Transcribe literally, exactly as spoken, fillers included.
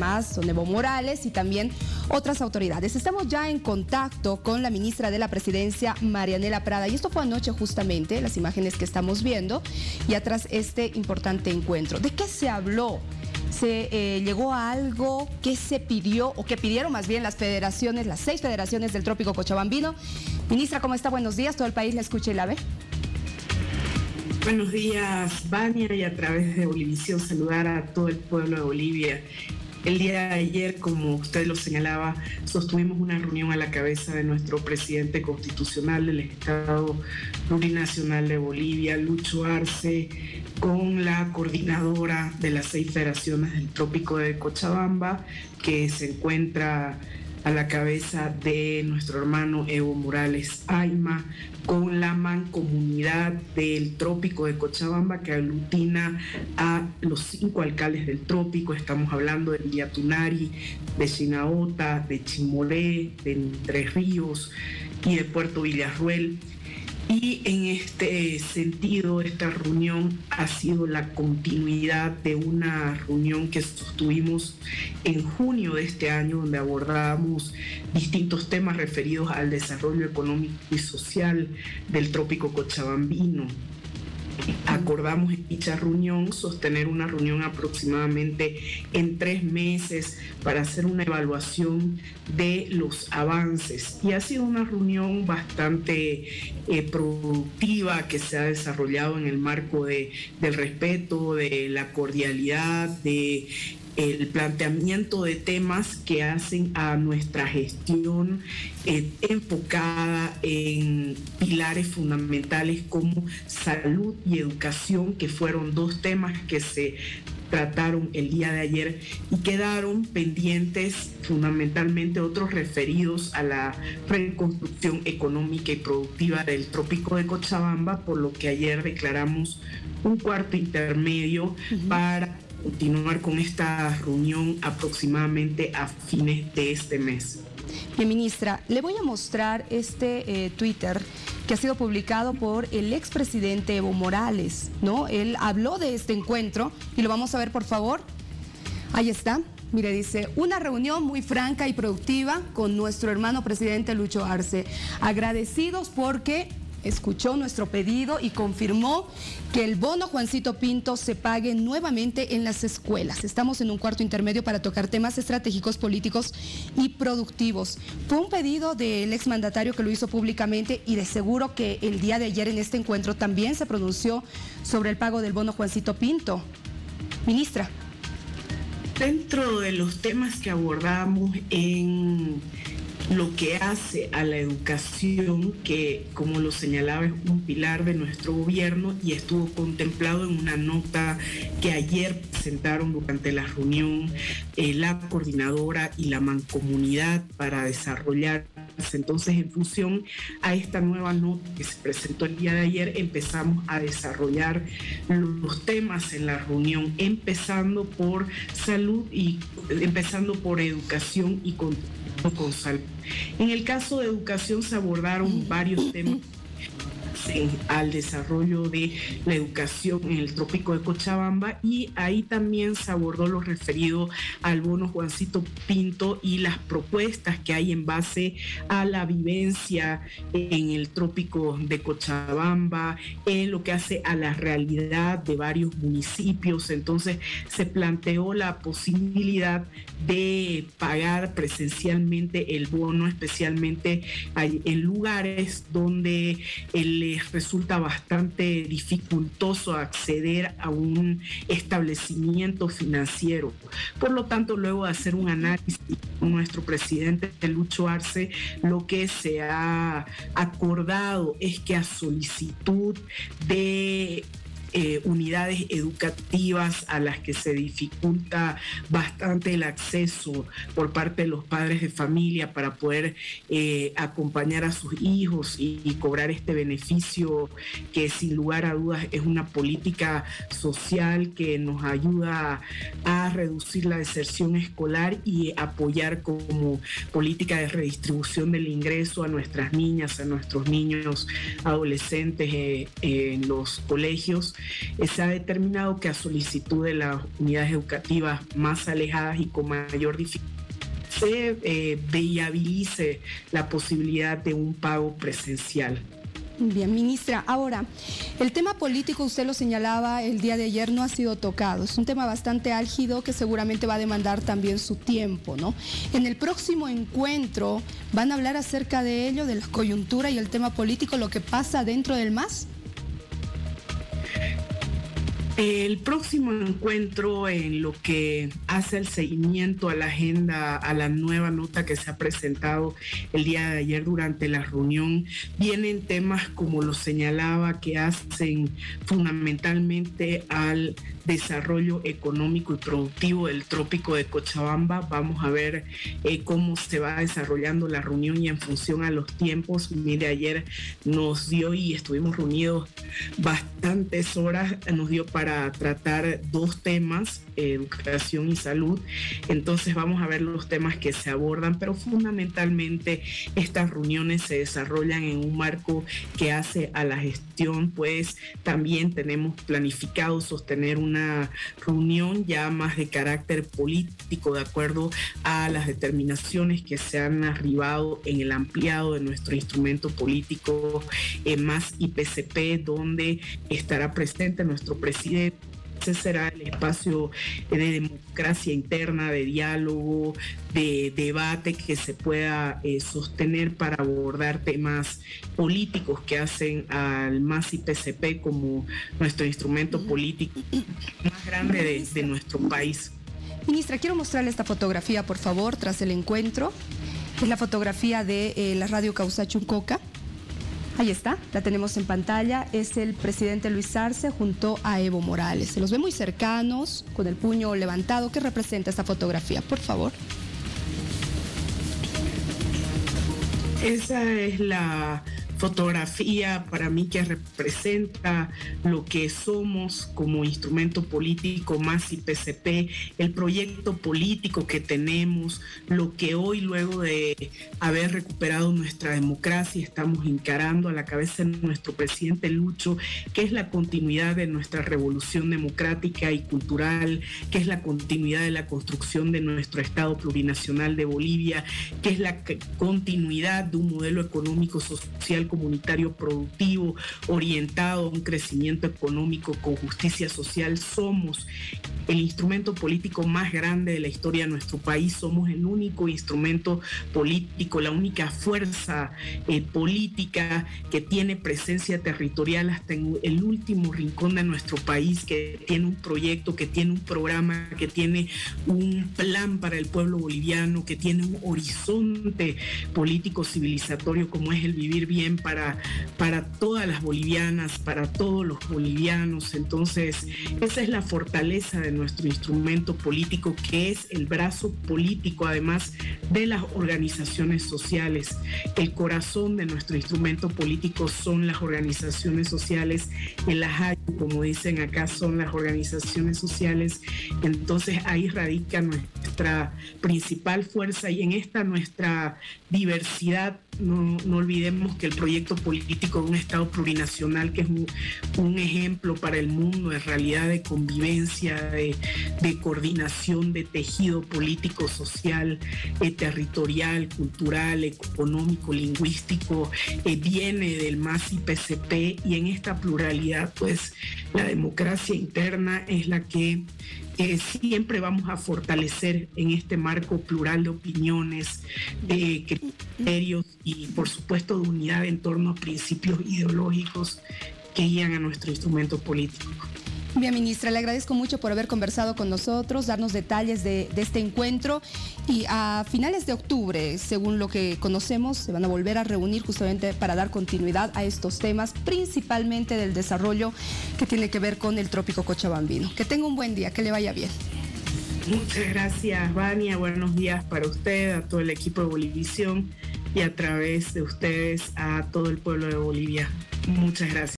más son Evo Morales y también otras autoridades. Estamos ya en contacto con la ministra de la Presidencia, Marianela Prada, y esto fue anoche justamente, las imágenes que estamos viendo, y atrás este importante encuentro. ¿De qué se habló? ¿Se eh, llegó a algo? ¿Qué se pidió o qué pidieron más bien las federaciones, las seis federaciones del trópico cochabambino? Ministra, ¿cómo está? Buenos días, todo el país la escucha y la ve. Buenos días, Vania, y a través de Bolivisión saludar a todo el pueblo de Bolivia. El día de ayer, como usted lo señalaba, sostuvimos una reunión a la cabeza de nuestro presidente constitucional del Estado Plurinacional de Bolivia, Lucho Arce, con la coordinadora de las seis federaciones del Trópico de Cochabamba, que se encuentra a la cabeza de nuestro hermano Evo Morales Ayma, con la mancomunidad del Trópico de Cochabamba, que aglutina a los cinco alcaldes del Trópico. Estamos hablando de Villa Tunari, de Chinaota, de Chimoré, de Entre Ríos y de Puerto Villarruel. Y en este sentido, esta reunión ha sido la continuidad de una reunión que sostuvimos en junio de este año, donde abordamos distintos temas referidos al desarrollo económico y social del trópico cochabambino. Acordamos en dicha reunión sostener una reunión aproximadamente en tres meses para hacer una evaluación de los avances, y ha sido una reunión bastante eh, productiva, que se ha desarrollado en el marco de, del respeto, de la cordialidad, de el planteamiento de temas que hacen a nuestra gestión eh, enfocada en pilares fundamentales como salud y educación, que fueron dos temas que se trataron el día de ayer y quedaron pendientes fundamentalmente otros referidos a la reconstrucción económica y productiva del Trópico de Cochabamba, por lo que ayer declaramos un cuarto intermedio uh-huh. para continuar con esta reunión aproximadamente a fines de este mes. Bien, ministra, le voy a mostrar este eh, Twitter que ha sido publicado por el expresidente Evo Morales, ¿no? Él habló de este encuentro y lo vamos a ver, por favor. Ahí está. Mire, dice, una reunión muy franca y productiva con nuestro hermano presidente Lucho Arce. Agradecidos porque escuchó nuestro pedido y confirmó que el bono Juancito Pinto se pague nuevamente en las escuelas. Estamos en un cuarto intermedio para tocar temas estratégicos, políticos y productivos. Fue un pedido del exmandatario que lo hizo públicamente, y de seguro que el día de ayer en este encuentro también se pronunció sobre el pago del bono Juancito Pinto. Ministra. Dentro de los temas que abordamos en lo que hace a la educación, que como lo señalaba es un pilar de nuestro gobierno y estuvo contemplado en una nota que ayer presentaron durante la reunión eh, la coordinadora y la mancomunidad para desarrollar. Entonces, en función a esta nueva nota que se presentó el día de ayer, empezamos a desarrollar los temas en la reunión, empezando por salud y empezando por educación y con con salud. En el caso de educación se abordaron varios temas en, al desarrollo de la educación en el Trópico de Cochabamba, y ahí también se abordó lo referido al bono Juancito Pinto y las propuestas que hay en base a la vivencia en el Trópico de Cochabamba, en lo que hace a la realidad de varios municipios. Entonces se planteó la posibilidad de pagar presencialmente el bono, especialmente en lugares donde les resulta bastante dificultoso acceder a un establecimiento financiero. Por lo tanto, luego de hacer un análisis con nuestro presidente Lucho Arce, lo que se ha acordado es que a solicitud de Eh, unidades educativas a las que se dificulta bastante el acceso por parte de los padres de familia para poder eh, acompañar a sus hijos y, y cobrar este beneficio, que sin lugar a dudas es una política social que nos ayuda a, a reducir la deserción escolar y apoyar como política de redistribución del ingreso a nuestras niñas, a nuestros niños, adolescentes eh, en los colegios. eh, se ha determinado que a solicitud de las unidades educativas más alejadas y con mayor dificultad se eh, viabilice la posibilidad de un pago presencial. Bien, ministra, ahora, el tema político, usted lo señalaba el día de ayer, no ha sido tocado. Es un tema bastante álgido que seguramente va a demandar también su tiempo, ¿no? En el próximo encuentro, ¿van a hablar acerca de ello, de la coyuntura y el tema político, lo que pasa dentro del M A S? El próximo encuentro, en lo que hace el seguimiento a la agenda, a la nueva nota que se ha presentado el día de ayer durante la reunión, vienen temas como lo señalaba que hacen fundamentalmente al desarrollo económico y productivo del trópico de Cochabamba. Vamos a ver eh, cómo se va desarrollando la reunión y en función a los tiempos. Mire, ayer nos dio y estuvimos reunidos bastantes horas, nos dio para tratar dos temas, educación y salud. Entonces vamos a ver los temas que se abordan, pero fundamentalmente estas reuniones se desarrollan en un marco que hace a la gestión, pues también tenemos planificado sostener una reunión ya más de carácter político, de acuerdo a las determinaciones que se han arribado en el ampliado de nuestro instrumento político, eh, más I P C P, donde estará presente nuestro presidente. Ese será el espacio de democracia interna, de diálogo, de debate que se pueda eh, sostener para abordar temas políticos que hacen al M A S I P C P como nuestro instrumento político más grande de, de nuestro país. Ministra, quiero mostrarle esta fotografía, por favor, tras el encuentro. Es la fotografía de eh, la radio Causa Chuncoca. Ahí está, la tenemos en pantalla. Es el presidente Luis Arce junto a Evo Morales. Se los ve muy cercanos, con el puño levantado. ¿Qué representa esta fotografía, por favor? Esa es la fotografía para mí que representa lo que somos como instrumento político M A S I P C P, el proyecto político que tenemos, lo que hoy, luego de haber recuperado nuestra democracia, estamos encarando a la cabeza de nuestro presidente Lucho, que es la continuidad de nuestra revolución democrática y cultural, que es la continuidad de la construcción de nuestro Estado plurinacional de Bolivia, que es la continuidad de un modelo económico, social, comunitario productivo, orientado a un crecimiento económico con justicia social. Somos el instrumento político más grande de la historia de nuestro país, somos el único instrumento político, la única fuerza eh, política que tiene presencia territorial hasta en el último rincón de nuestro país, que tiene un proyecto, que tiene un programa, que tiene un plan para el pueblo boliviano, que tiene un horizonte político civilizatorio como es el vivir bien para, para todas las bolivianas, para todos los bolivianos. Entonces, esa es la fortaleza de nuestro instrumento político, que es el brazo político, además de las organizaciones sociales. El corazón de nuestro instrumento político son las organizaciones sociales, el ajayo, como dicen acá, son las organizaciones sociales. Entonces, ahí radica nuestra principal fuerza, y en esta nuestra diversidad, no, no olvidemos que el proyecto político de un Estado plurinacional, que es un, un ejemplo para el mundo de realidad de convivencia, de, de coordinación, de tejido político, social, eh, territorial, cultural, económico, lingüístico, eh, viene del M A S I P C P, y en esta pluralidad, pues, la democracia interna es la que Eh, siempre vamos a fortalecer en este marco plural de opiniones, de criterios y, por supuesto, de unidad en torno a principios ideológicos que guían a nuestro instrumento político. Bien, ministra, le agradezco mucho por haber conversado con nosotros, darnos detalles de, de este encuentro, y a finales de octubre, según lo que conocemos, se van a volver a reunir justamente para dar continuidad a estos temas, principalmente del desarrollo que tiene que ver con el trópico cochabambino. Que tenga un buen día, que le vaya bien. Muchas gracias, Vania. Buenos días para usted, a todo el equipo de Bolivisión y a través de ustedes a todo el pueblo de Bolivia. Muchas gracias.